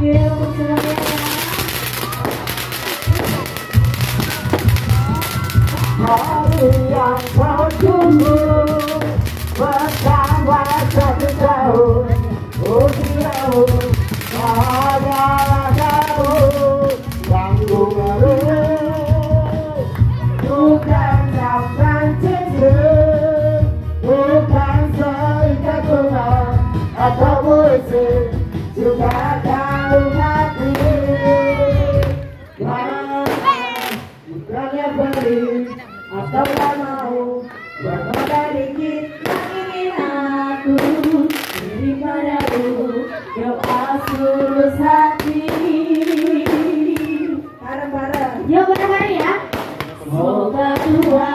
Hari yang kau tunggu bersama 1 tahun. Oh tahu adalah kau yang ku meruh. Bukan sampan cinta, bukan seikat bunga atau musik, juga kau mati. Bukannya beri atau tak mau berbeda dikit ingin aku diri padamu yang tulus hati. Bareng-bareng yuk bareng-bareng ya. Semoga Tuhan